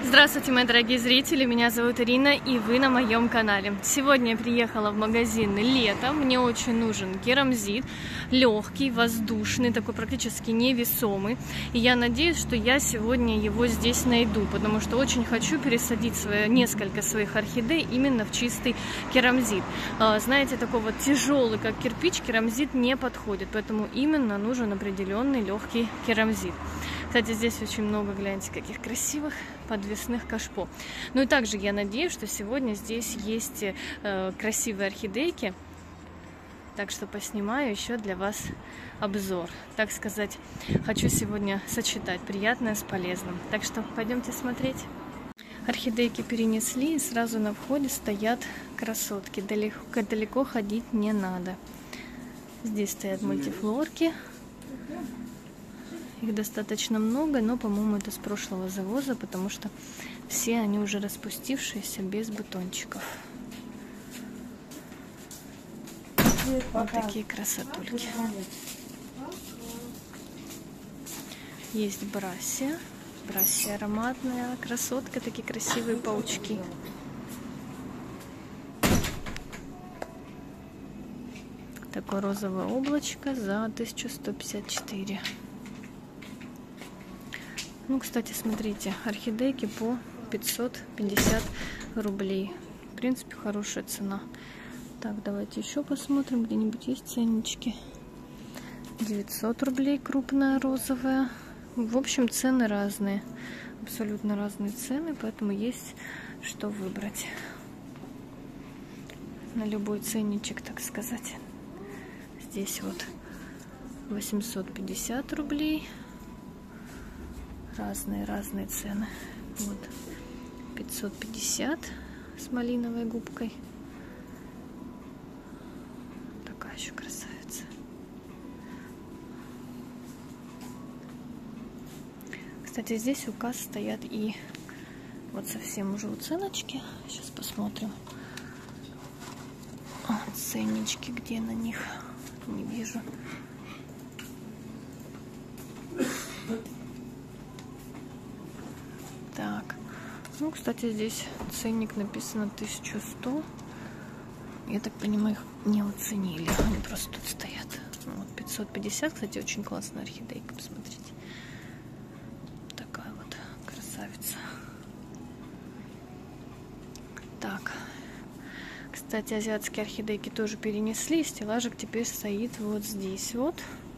Здравствуйте, мои дорогие зрители, меня зовут Ирина, и вы на моем канале. Сегодня я приехала в магазин «Лето». Мне очень нужен керамзит, легкий, воздушный, такой практически невесомый. И я надеюсь, что я сегодня его здесь найду, потому что очень хочу пересадить несколько своих орхидей именно в чистый керамзит. Знаете, такой вот тяжелый, как кирпич, керамзит не подходит, поэтому именно нужен определенный легкий керамзит. Кстати, здесь очень много, гляньте, каких красивых подвесных кашпо. Ну и также я надеюсь, что сегодня здесь есть красивые орхидейки. Так что поснимаю еще для вас обзор. Так сказать, хочу сегодня сочетать приятное с полезным. Так что пойдемте смотреть. Орхидейки перенесли, и сразу на входе стоят красотки. Далеко ходить не надо. Здесь стоят мультифлорки. Их достаточно много, но, по-моему, это с прошлого завоза, потому что все они уже распустившиеся, без бутончиков. Вот такие красотульки. Есть брассия. Брассия ароматная, красотка, такие красивые паучки. Такое розовое облачко за 1154. Ну, кстати, смотрите, орхидейки по 550 рублей. В принципе, хорошая цена. Так, давайте еще посмотрим, где-нибудь есть ценнички. 900 рублей крупная розовая. В общем, цены разные. Абсолютно разные цены, поэтому есть что выбрать. На любой ценничек, так сказать. Здесь вот 850 рублей. Разные цены. Вот 550 с малиновой губкой. Такая еще красавица. Кстати, здесь указ стоят и вот совсем уже уценочки. Сейчас посмотрим. Ценнички, где на них? Не вижу. Так, ну, кстати, здесь ценник написано 1100. Я так понимаю, их не оценили, они просто тут стоят. Вот 550, кстати, очень классная орхидейка, посмотрите. Такая вот красавица. Так, кстати, азиатские орхидейки тоже перенесли, стеллажик теперь стоит вот здесь вот.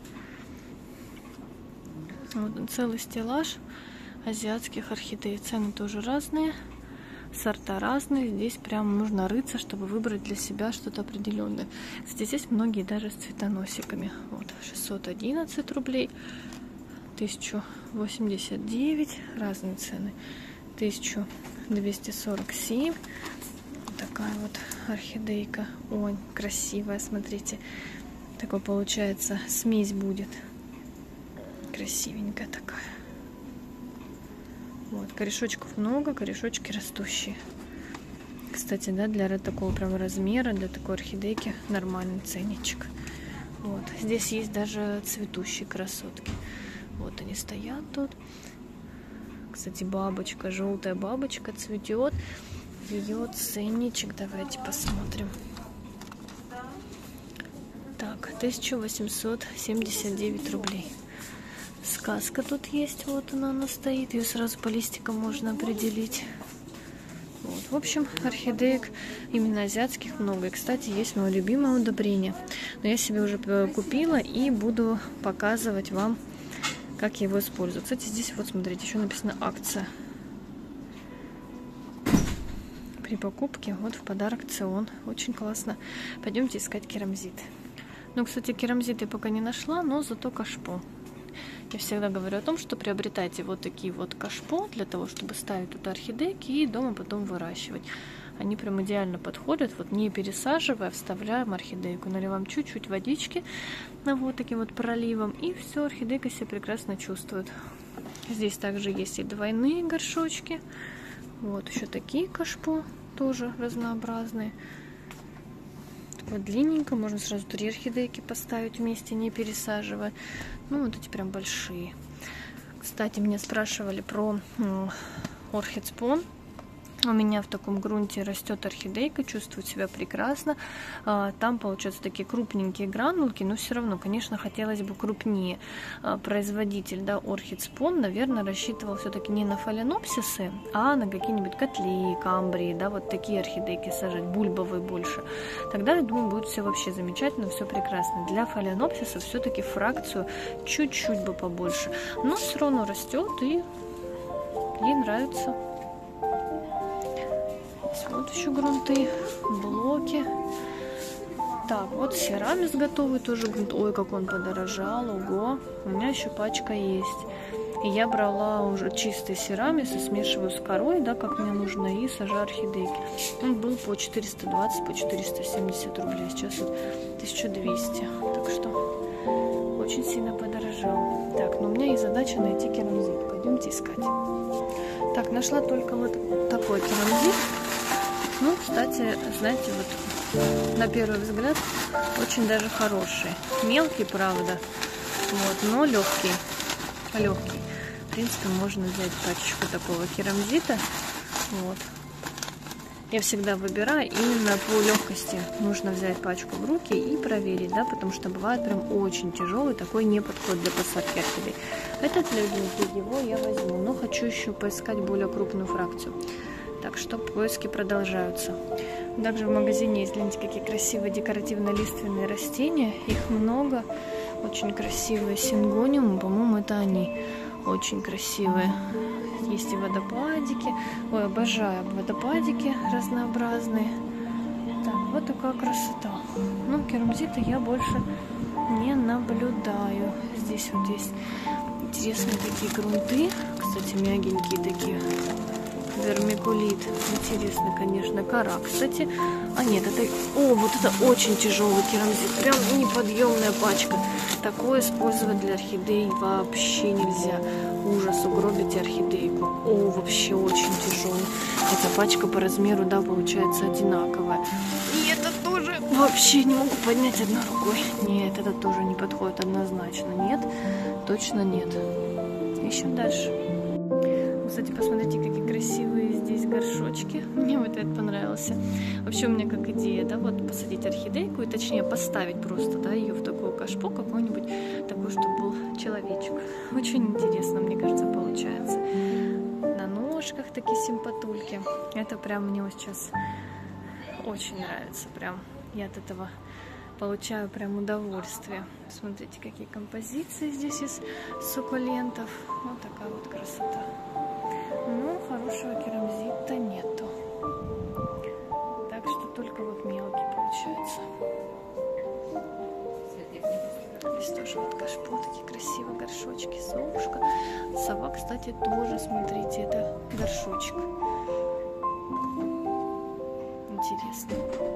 Вот целый стеллаж азиатских орхидей. Цены тоже разные, сорта разные. Здесь прям нужно рыться, чтобы выбрать для себя что-то определенное. Кстати, здесь многие даже с цветоносиками. Вот 611 рублей, 1089, разные цены. 1247. Вот такая вот орхидейка. Ой, красивая, смотрите. Такой получается смесь будет. Красивенькая такая. Вот, корешочков много, корешочки растущие. Кстати, да, для такого прям размера, для такой орхидейки нормальный ценничек. Вот, здесь есть даже цветущие красотки. Вот они стоят тут. Кстати, бабочка, желтая бабочка цветет. Ее ценничек, давайте посмотрим. Так, 1879 рублей. Сказка тут есть, вот она стоит, ее сразу по листикам можно определить. Вот. В общем, орхидеек именно азиатских много. И, кстати, есть мое любимое удобрение. Но я себе уже купила и буду показывать вам, как я его использую. Кстати, здесь вот, смотрите, еще написано акция. При покупке вот в подарок цион. Очень классно. Пойдемте искать керамзит. Ну, кстати, керамзит я пока не нашла, но зато кашпо. Я всегда говорю о том, что приобретайте вот такие вот кашпо для того, чтобы ставить туда орхидейки и дома потом выращивать. Они прям идеально подходят, вот не пересаживая, вставляем орхидейку, наливаем чуть-чуть водички вот таким вот проливом, и все, орхидейка себя прекрасно чувствует. Здесь также есть и двойные горшочки, вот еще такие кашпо, тоже разнообразные. Вот длинненько, можно сразу 3 орхидейки поставить вместе, не пересаживая. Ну, вот эти прям большие. Кстати, меня спрашивали про Орхидспон. У меня в таком грунте растет орхидейка, чувствует себя прекрасно. Там получаются такие крупненькие гранулки, но все равно, конечно, хотелось бы крупнее. Производитель, да, Орхидспон, наверное, рассчитывал все-таки не на фаленопсисы, а на какие-нибудь котлеи, камбрии, да, вот такие орхидейки сажать, бульбовые больше. Тогда, я думаю, будет все вообще замечательно, все прекрасно. Для фаленопсиса все-таки фракцию чуть-чуть бы побольше, но все равно растет и ей нравится. Вот еще грунты, блоки. Так, вот серамис готовый тоже грунт. Ой, как он подорожал, ого. У меня еще пачка есть. И я брала уже чистый серамис и смешиваю с корой, да, как мне нужно, и сажаю орхидейки. Он был по 420, по 470 рублей. Сейчас вот 1200. Так что очень сильно подорожал. Так, но у меня есть задача найти керамзит. Пойдемте искать. Так, нашла только вот такой керамзит. Ну, кстати, знаете, вот на первый взгляд очень даже хороший. Мелкий, правда, вот, но легкий. Легкий. В принципе, можно взять пачечку такого керамзита. Вот. Я всегда выбираю именно по легкости. Нужно взять пачку в руки и проверить, да, потому что бывает прям очень тяжелый, такой не подходит для посадки орхидей. Этот легенький, его я возьму, но хочу еще поискать более крупную фракцию. Так что поиски продолжаются. Также в магазине есть, гляньте, какие красивые декоративно-лиственные растения. Их много. Очень красивые сингониумы. По-моему, это они. Очень красивые. Есть и водопадики. Ой, обожаю водопадики разнообразные. Так, вот такая красота. Ну, керамзита я больше не наблюдаю. Здесь вот есть интересные такие грунты. Кстати, мягенькие такие. Вермикулит. Интересно, конечно. Кора, кстати. А нет, это... О, вот это очень тяжелый керамзит. Прям неподъемная пачка. Такое использовать для орхидей вообще нельзя. Ужас, угробите орхидейку. О, вообще очень тяжелый. Эта пачка по размеру, да, получается одинаковая. И это тоже вообще не могу поднять одной рукой. Нет, это тоже не подходит однозначно. Нет, точно нет. Ищем дальше. Кстати, посмотрите, какие красивые здесь горшочки. Мне вот этот понравился. Вообще у меня как идея, да, вот посадить орхидейку, и точнее поставить просто, да, ее в такую кашпо, какой-нибудь такой, чтобы был человечек. Очень интересно, мне кажется, получается. На ножках такие симпатульки. Это прям мне сейчас очень нравится. Прям я от этого получаю прям удовольствие. Смотрите, какие композиции здесь из суккулентов. Вот такая вот красота. Но хорошего керамзита нету. Так что только вот мелкий получается. Здесь тоже вот кашпо, такие красивые горшочки, совушка. Сова, кстати, тоже, смотрите, это горшочек. Интересно.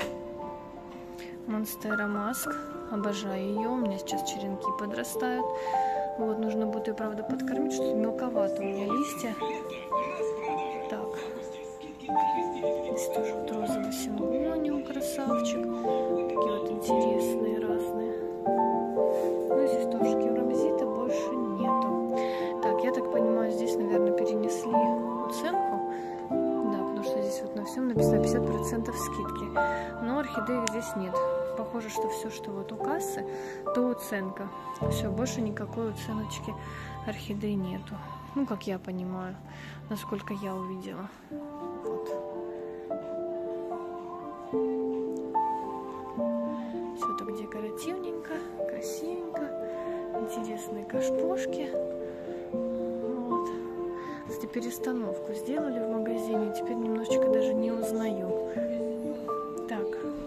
Монстера Маск. Обожаю ее. У меня сейчас черенки подрастают. Вот, нужно будет ее, правда, подкормить, что-то мелковато у меня листья. Так. Здесь тоже вот розовый сингониум, красавчик. Такие вот интересные, разные. Ну, здесь тоже керамзита больше нету. Так, я так понимаю, здесь, наверное, перенесли уценку. Да, потому что здесь вот на всем написано 50% скидки. Но орхидеек здесь нет. Похоже, что все, что вот у кассы, то уценка. Все, больше никакой уценочки орхидей нету. Ну, как я понимаю, насколько я увидела. Вот. Все так декоративненько, красивенько. Интересные кашпошки. Вот. Кстати, перестановку сделали в магазине. Теперь немножечко даже не узнаю. Так.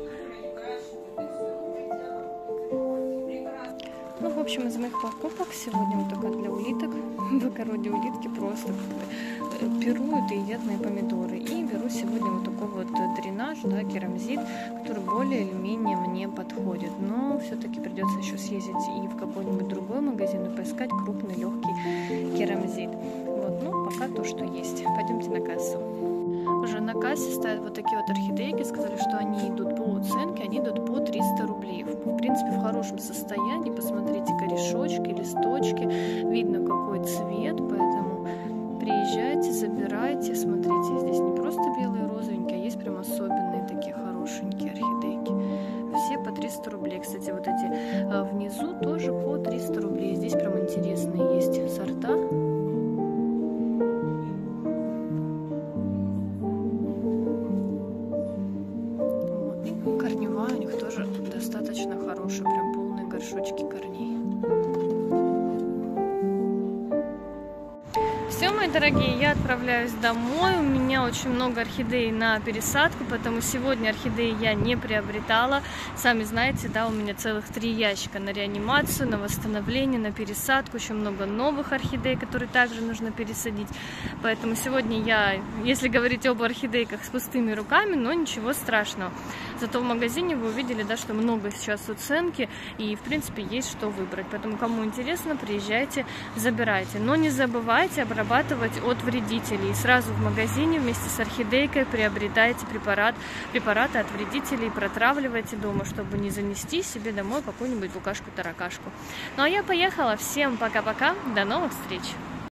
Ну, в общем, из моих покупок сегодня вот только для улиток. В огороде улитки просто пируют и едят мои помидоры. И беру сегодня вот такой вот дренаж, да, керамзит, который более или менее мне подходит. Но все-таки придется еще съездить и в какой-нибудь другой магазин и поискать крупный легкий керамзит. Вот, ну, пока то, что есть. Пойдемте на кассу. Уже на кассе стоят вот такие вот орхидейки. Сказали, что они идут по уценке, они идут по 300 рублей. В принципе, в хорошем состоянии. Посмотрите, корешочки, листочки. Видно, какой цвет, поэтому Приезжайте, забирайте. Смотрите, здесь не просто белые розовенькие, а есть прям особенные такие хорошенькие орхидейки. Все по 300 рублей. Кстати, вот эти внизу тоже по 300 рублей. Здесь прям интересные есть сорта. Вот. И корневая у них тоже достаточно хорошая, прям полные горшочки корней. Все, мои дорогие, я отправляюсь домой. У меня очень много орхидей на пересадку, поэтому сегодня орхидеи я не приобретала. Сами знаете, да, у меня целых 3 ящика на реанимацию, на восстановление, на пересадку. Еще много новых орхидей, которые также нужно пересадить. Поэтому сегодня я, если говорить об орхидейках, с пустыми руками, но ничего страшного. Зато в магазине вы увидели, да, что много сейчас уценки и, в принципе, есть что выбрать. Поэтому, кому интересно, приезжайте, забирайте. Но не забывайте обрабатывать от вредителей. Сразу в магазине вместе с орхидейкой приобретайте препараты от вредителей, протравливайте дома, чтобы не занести себе домой какую-нибудь букашку-таракашку. Ну а я поехала. Всем пока-пока. До новых встреч!